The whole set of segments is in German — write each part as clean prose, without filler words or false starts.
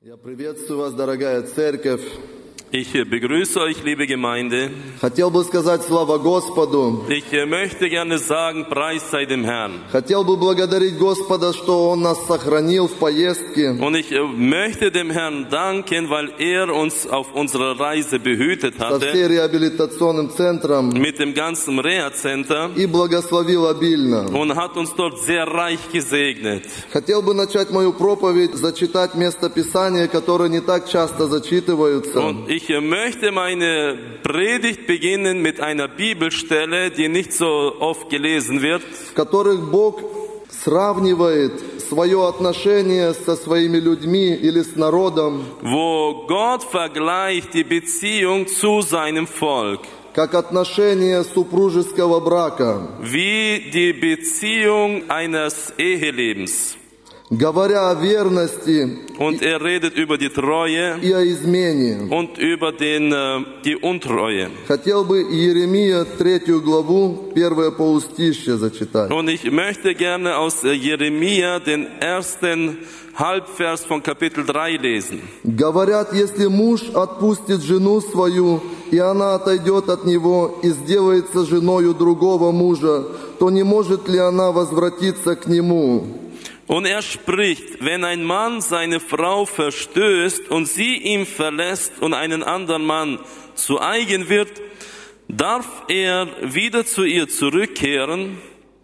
Я приветствую вас, дорогая церковь. Ich begrüße euch, liebe Gemeinde. Хотел бы сказать слава Господу. Ich möchte gerne sagen, Preis sei dem Herrn. Хотел бы благодарить Господа, что Он нас сохранил в поездке. Und ich möchte dem Herrn danken, weil er uns auf unserer Reise behütet Со всей hatte, реабилитационным центром mit dem ganzen Reha-Center, и благословил обильно. und hat uns dort sehr reich gesegnet. Хотел бы начать мою проповедь, зачитать место Писания, которые не так часто зачитываются. Und ich möchte meine Predigt beginnen mit einer Bibelstelle, die nicht so oft gelesen wird, В которых Бог сравнивает свое отношение со своими людьми или с народом, wo Gott vergleicht die Beziehung zu seinem Volk, как отношение супружеского брака, wie die Beziehung eines Ehelebens. говоря о верности Und er redet über die Treue и о измене. und über die Untreue. Хотел бы Иеремия 3 главу, первое полустишье зачитать. Und ich möchte gerne aus Jeremia den ersten Halbvers von Kapitel 3 lesen. Говорят, если муж отпустит жену свою, и она отойдет от него и сделается женою другого мужа, то не может ли она возвратиться к нему? Und er spricht, wenn ein Mann seine Frau verstößt und sie ihn verlässt und einen anderen Mann zu eigen wird, darf er wieder zu ihr zurückkehren?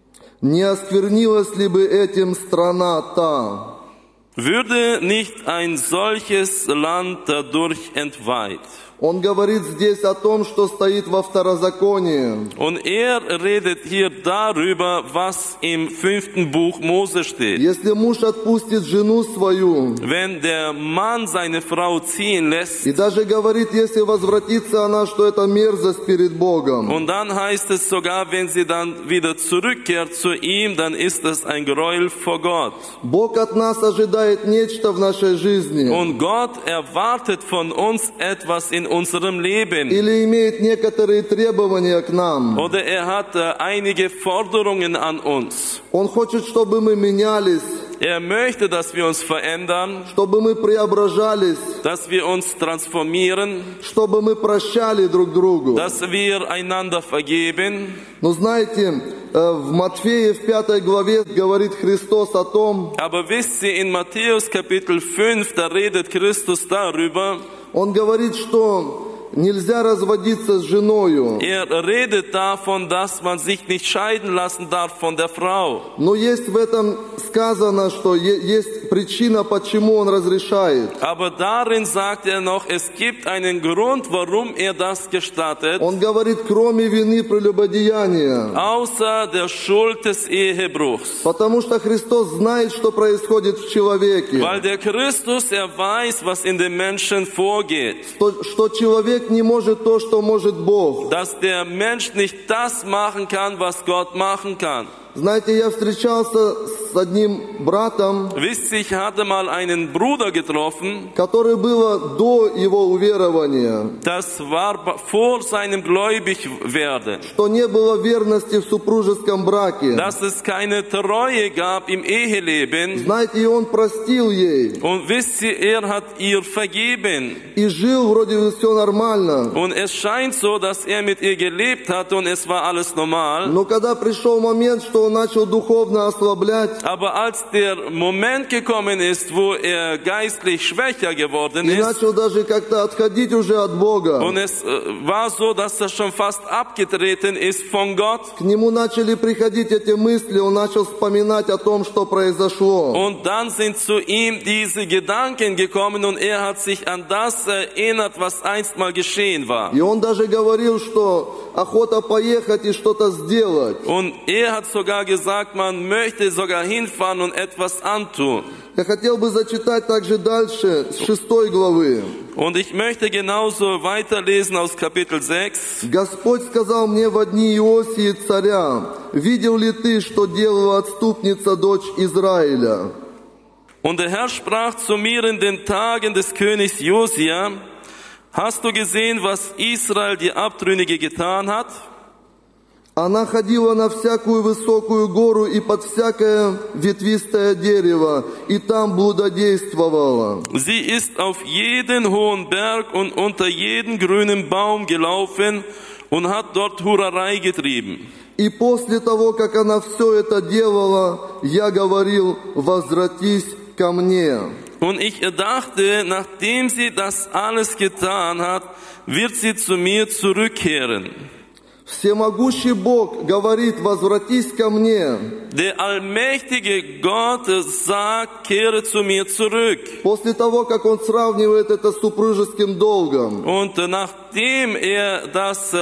Не осквернилась ли бы этим страна та? Würde nicht ein solches Land dadurch entweiht? Он говорит здесь о том, что стоит во Второзаконии. Und er redet hier darüber, was im 5. Buch Mose steht. Если муж отпустит жену свою, Wenn der Mann seine Frau ziehen lässt, и даже говорит, если возвратится она, что это мерзость перед Богом. und dann heißt es sogar, wenn sie dann wieder zurückkehrt zu ihm, dann ist das ein Gräuel vor Gott. Бог от нас ожидает нечто в нашей жизни. Und Gott erwartet von uns etwas in unserem Leben. Или имеет некоторые требования к нам. Oder er hat einige Forderungen an uns. Он хочет, чтобы мы менялись, Er möchte, dass wir uns verändern, чтобы мы преображались, dass wir uns transformieren, чтобы мы прощали друг другу. dass wir einander vergeben. Но знаете, в Матфея в 5 главе говорит Христос о том, Aber wisst ihr, in Matthäus Kapitel 5, da redet Christus darüber, Он говорит, что нельзя разводиться с женою. er redet davon, dass man sich nicht scheiden lassen darf von der Frau. Но есть в этом сказано, что есть причина, почему Он разрешает. Aber darin sagt er noch, es gibt einen Grund, warum er das gestattet, Он говорит, кроме вины прелюбодеяния. außer der Schuld des Ehebruchs. Потому что Христос знает, что происходит в человеке. Weil der Christus, er weiß, was in dem Menschen vorgeht. Что человек не может то, что может Бог. Dass der Mensch nicht das machen kann, was Gott machen kann. Знаете, я встречался с одним братом, Wisst ihr, ich hatte mal einen Bruder getroffen, который было до его уверования, das war vor seinem Gläubigwerden, что не было верности в супружеском браке. dass es keine Treue gab im Eheleben. Знаете, и он простил ей, Und wisst ihr, er hat ihr vergeben. и жил, вроде все нормально. Und es scheint so, dass er mit ihr gelebt hat und es war alles normal. Но когда пришел момент, что он начал духовно ослаблять, Aber als der Moment gekommen ist, wo er geistlich schwächer geworden и ist, начал даже как-то отходить уже от Бога, und es war so, dass er schon fast abgetreten ist von Gott, к нему начали приходить эти мысли, он начал вспоминать о том, что произошло. und dann sind zu ihm diese Gedanken gekommen und er hat sich an das erinnert, was einst mal geschehen war. И он даже говорил, что охота поехать и что-то сделать. Und er hat sogar gesagt, man möchte sogar hinfahren und etwas antun. Я хотел бы зачитать также дальше, с 6 главы. Und ich möchte genauso weiterlesen aus Kapitel 6. Господь сказал мне во дни Иосии царя, видел ли ты, что делала отступница дочь Израиля? Und der Herr sprach zu mir in den Tagen des Königs Josia, hast du gesehen, was Israel die Abtrünnige getan hat? Она ходила на всякую высокую гору и под всякое ветвистое дерево, и там блудодействовала. Sie ist auf jeden hohen Berg und unter jeden grünen Baum gelaufen und hat dort Hurerei getrieben. И после того, как она все это делала, я говорил: возвратись ко мне. Und ich dachte, nachdem sie das alles getan hat, wird sie zu mir zurückkehren. Всемогущий Бог говорит: возвратись ко мне. Der allmächtige Gott sagt, kehre zu mir zurück. После того, как он сравнивает это с супружеским долгом. Und nachdem das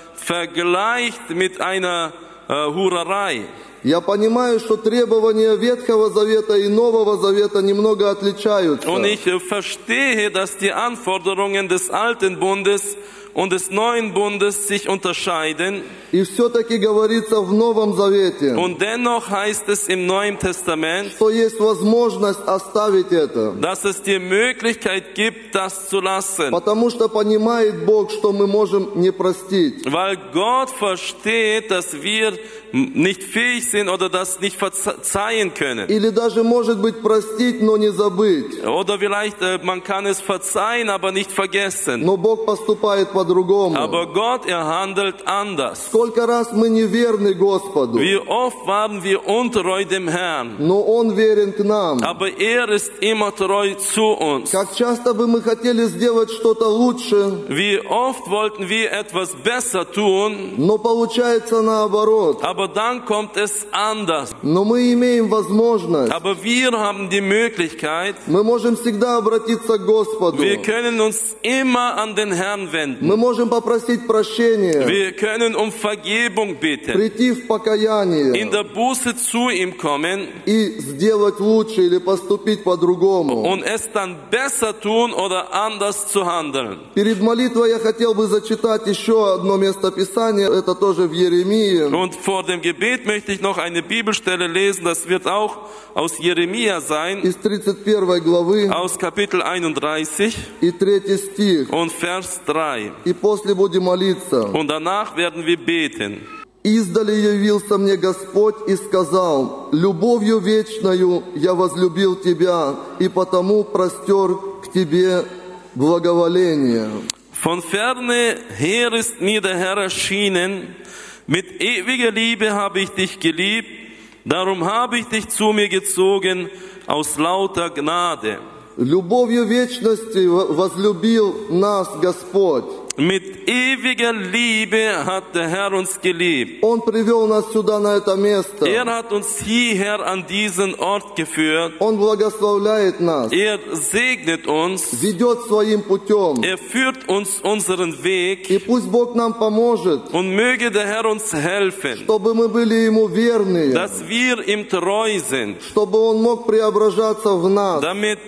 vergleicht mit einer Hurerei, Я понимаю, что требования Ветхого Завета и Нового Завета немного отличаются. und ich verstehe, dass die Anforderungen des Alten Bundes und des Neuen Bundes sich unterscheiden. И все-таки говорится в Новом Завете, Und dennoch heißt es im Neuen Testament, что есть возможность оставить это. dass es die Möglichkeit gibt, das zu lassen. Потому что понимает Бог, что мы можем не простить. Weil Gott versteht, dass wir nicht fähig sind oder das nicht verzeihen können. Или даже, может быть, простить, но не забыть. Oder vielleicht man kann es verzeihen, aber nicht vergessen. Но Бог поступает по-другому. Aber Gott, handelt anders. Сколько раз мы неверны Господу, Wie oft waren wir untreu dem Herrn, но Он верен к нам. aber ist immer treu zu uns. Как часто бы мы хотели сделать что-то лучше, Wie oft wollten wir etwas besser tun, но получается наоборот. aber dann kommt es anders. Но мы имеем возможность, Aber wir haben die Möglichkeit, мы можем всегда обратиться к Господу. wir können uns immer an den Herrn wenden. Мы можем попросить прощения, Wir können um Vergebung bitten, прийти в покаяние in der Buße zu ihm kommen и сделать лучше или поступить по-другому. und es dann besser tun oder anders zu handeln. Перед молитвой я хотел бы зачитать еще одно местописание, это тоже в Иеремии. Und vor dem Gebet möchte ich noch eine Bibelstelle lesen, das wird auch aus Jeremia sein, Из 31 главы aus Kapitel 31 и 3 стих. und Vers 3. И после будем молиться. Und danach werden wir beten. «Издали явился мне Господь и сказал: любовью вечною я возлюбил тебя, и потому простер к тебе благоволение». Von ferne her ist mir der Herr erschienen, mit ewiger Liebe habe ich dich geliebt, darum habe ich dich zu mir gezogen aus lauter Gnade. Любовью вечности возлюбил нас Господь. Mit ewiger Liebe hat der Herr uns geliebt. Он привел нас сюда, на это место. Hat uns hierher an diesen Ort geführt. Он благословляет нас. Segnet uns. Ведет своим путем. Führt uns unseren Weg. И пусть Бог нам поможет. Und möge der Herr uns helfen. Чтобы мы были Ему верны. Dass wir ihm treu sind. Чтобы Он мог преображаться в нас. Damit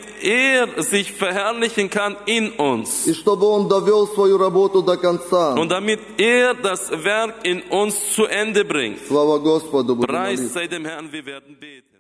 sich verherrlichen kann in uns. И чтобы Он довел свою работу до конца. Und damit das Werk in uns zu Ende bringt. Слава Господу. Preis sei dem Herrn, wir werden beten.